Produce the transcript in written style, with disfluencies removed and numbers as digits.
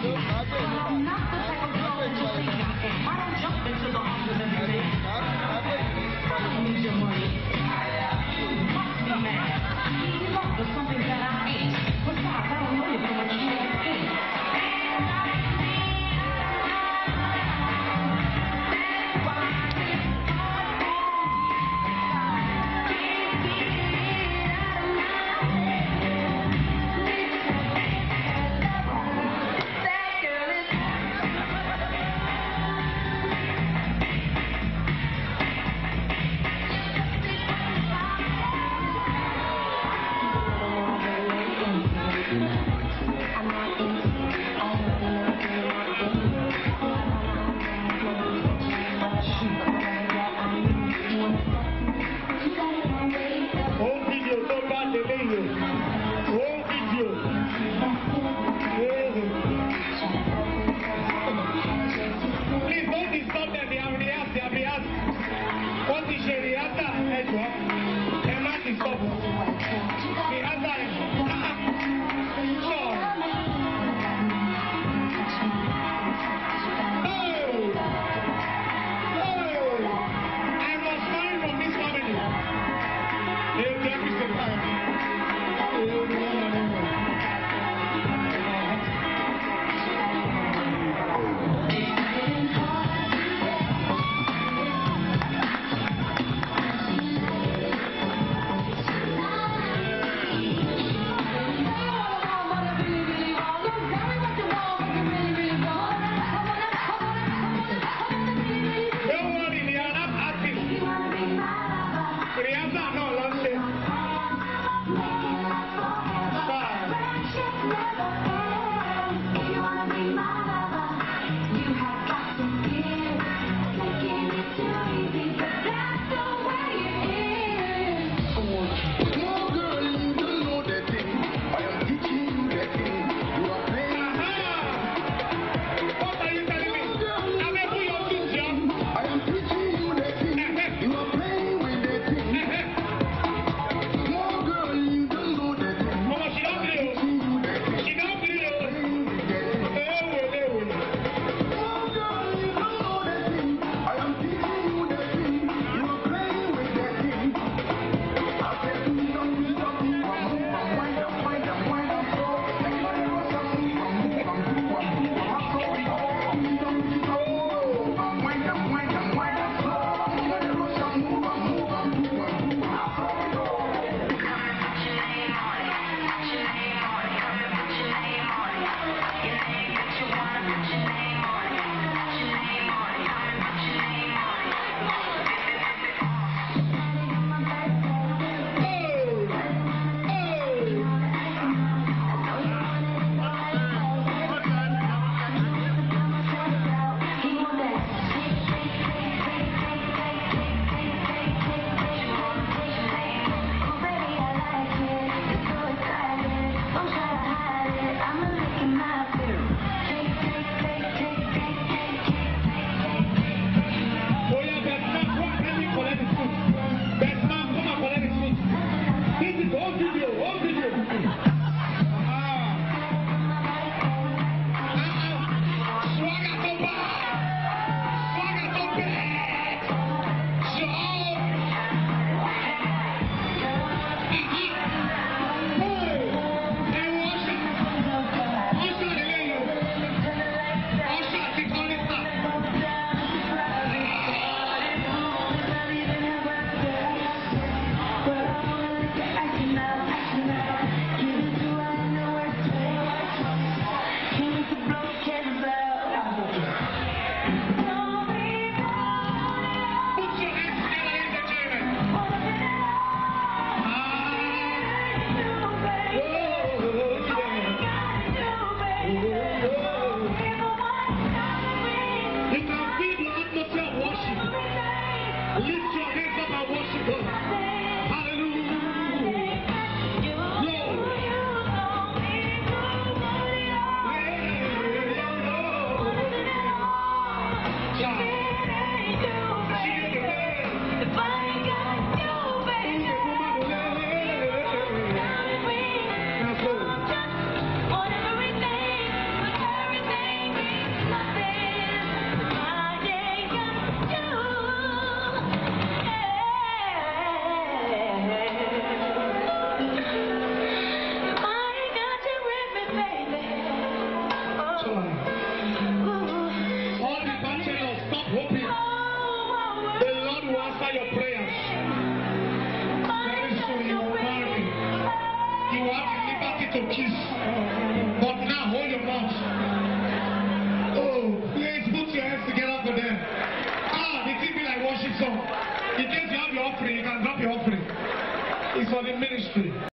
I'm not the type of girl that you think I am. I don't jump into the arms of every man. I don't need your money. You must be mad. Love is something that I ain't. Besides, I don't know you so much you won't think. All the bachelors, stop hoping. The Lord will answer your prayers. Very soon you will marry. You have the liberty to kiss. But now hold your mouth. Oh, please put your hands together for them. The thing be like worship song. In case you have your offering, you can drop your offering. It's for the ministry.